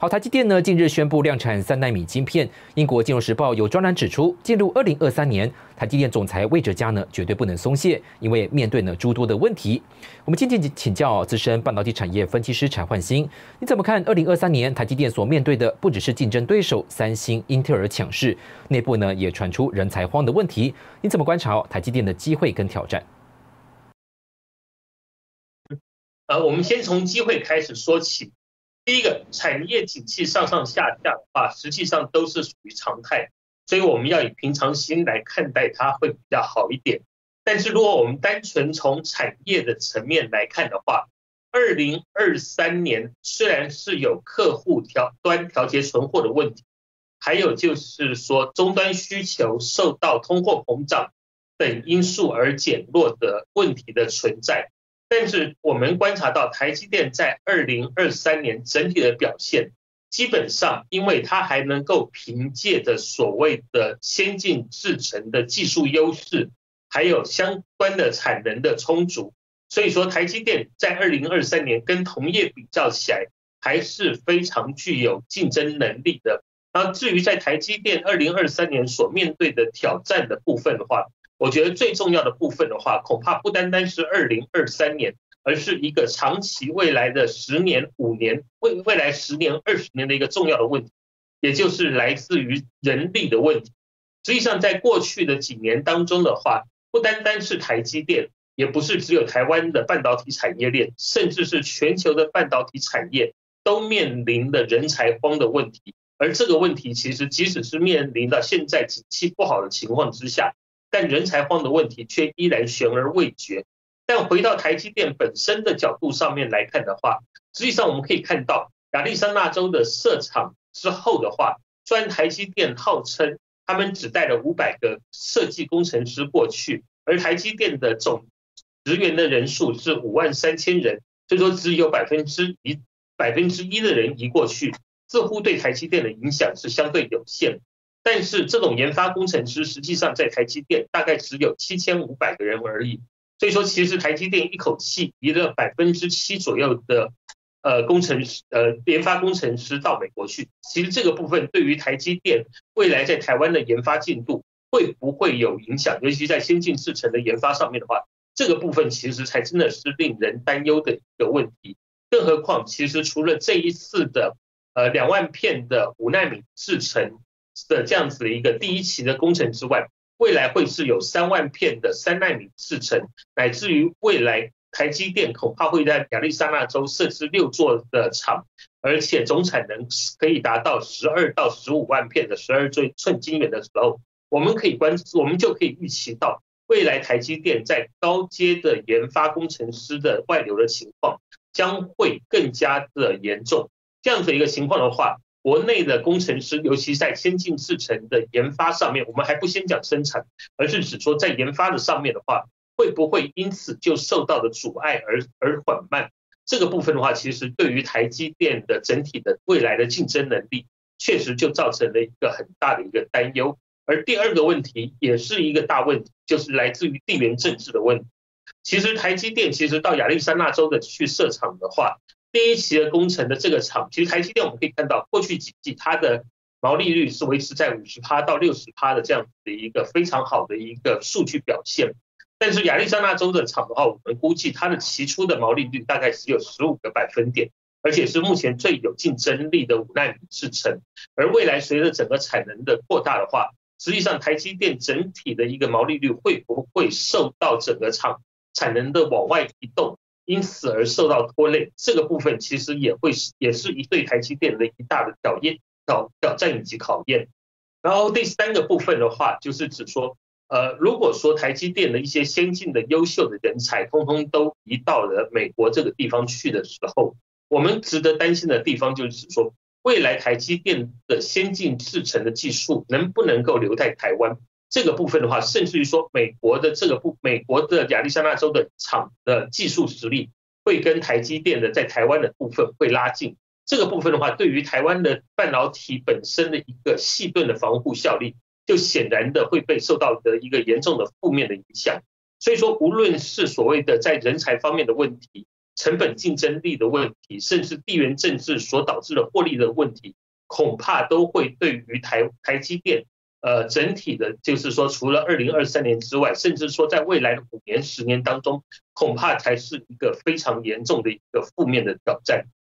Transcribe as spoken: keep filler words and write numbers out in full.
好，台积电呢近日宣布量产三奈米晶片。英国金融时报有专栏指出，进入二零二三年，台积电总裁魏哲嘉呢绝对不能松懈，因为面对呢诸多的问题。我们今天请教资深半导体产业分析师陈焕新，你怎么看二零二三年台积电所面对的不只是竞争对手三星、英特尔抢势，内部呢也传出人才荒的问题？你怎么观察台积电的机会跟挑战？ 呃，我们先从机会开始说起。第一个，产业景气上上下下的话，实际上都是属于常态，所以我们要以平常心来看待它会比较好一点。但是如果我们单纯从产业的层面来看的话，二零二三年虽然是有客户调端调节存货的问题，还有就是说终端需求受到通货膨胀等因素而减弱的问题的存在。但是我们观察到台积电在二零二三年整体的表现，基本上因为它还能够凭借着所谓的先进制程的技术优势，还有相关的产能的充足，所以说台积电在二零二三年跟同业比较起来，还是非常具有竞争能力的。然后至于在台积电二零二三年所面对的挑战的部分的话，我觉得最重要的部分的话，恐怕不单单是二零二三年，而是一个长期未来的十年、五年、未未来十年、二十年的一个重要的问题，也就是来自于人力的问题。实际上，在过去的几年当中的话，不单单是台积电，也不是只有台湾的半导体产业链，甚至是全球的半导体产业都面临的人才荒的问题。而这个问题其实即使是面临到现在景气不好的情况之下，但人才荒的问题却依然悬而未决。但回到台积电本身的角度上面来看的话，实际上我们可以看到亚利桑那州的设厂之后的话，虽然台积电号称他们只带了五百个设计工程师过去，而台积电的总职员的人数是五万三千人，所以说只有百分之一百分之一的人移过去，似乎对台积电的影响是相对有限。但是这种研发工程师实际上在台积电大概只有七千五百个人而已，所以说其实台积电一口气移了百分之七左右的呃工程师呃研发工程师到美国去。其实这个部分对于台积电未来在台湾的研发进度会不会有影响，尤其在先进制程的研发上面的话，这个部分其实才真的是令人担忧的一个问题。更何况其实除了这一次的呃两万片的五奈米制程的这样子的一个第一期的工程之外，未来会是有三万片的三奈米制程，乃至于未来台积电恐怕会在亚利桑那州设置六座的厂，而且总产能可以达到十二到十五万片的十二寸晶圆的时候，我们可以关我们就可以预期到未来台积电在高阶的研发工程师的外流的情况将会更加的严重。这样子一个情况的话，国内的工程师，尤其在先进制程的研发上面，我们还不先讲生产，而是指说在研发的上面的话，会不会因此就受到的阻碍而而缓慢？这个部分的话，其实对于台积电的整体的未来的竞争能力，确实就造成了一个很大的一个担忧。而第二个问题也是一个大问题，就是来自于地缘政治的问题。其实台积电其实到亚利桑那州的去设厂的话，第一期的工程的这个厂，其实台积电我们可以看到，过去几季它的毛利率是维持在 百分之五十 到 百分之六十 的这样子的一个非常好的一个数据表现。但是亚利桑那州的厂的话，我们估计它的期初的毛利率大概只有十五个百分点，而且是目前最有竞争力的五奈米制程。而未来随着整个产能的扩大的话，实际上台积电整体的一个毛利率会不会受到整个厂产能的往外移动，因此而受到拖累，这个部分其实也会也是一对台积电的一大的挑验挑挑战以及考验。然后第三个部分的话，就是指说，呃，如果说台积电的一些先进的优秀的人才，通通都移到了美国这个地方去的时候，我们值得担心的地方就是指说，未来台积电的先进制程的技术能不能够留在台湾？这个部分的话，甚至于说美国的这个部，美国的亚利桑那州的厂的技术实力会跟台积电的在台湾的部分会拉近。这个部分的话，对于台湾的半导体本身的一个细盾的防护效力，就显然的会被受到的一个严重的负面的影响。所以说，无论是所谓的在人才方面的问题， 成本竞争力的问题，甚至地缘政治所导致的获利的问题，恐怕都会对于台台积电呃整体的，就是说除了二零二三年之外，甚至说在未来的五年、十年当中，恐怕才是一个非常严重的一个负面的挑战。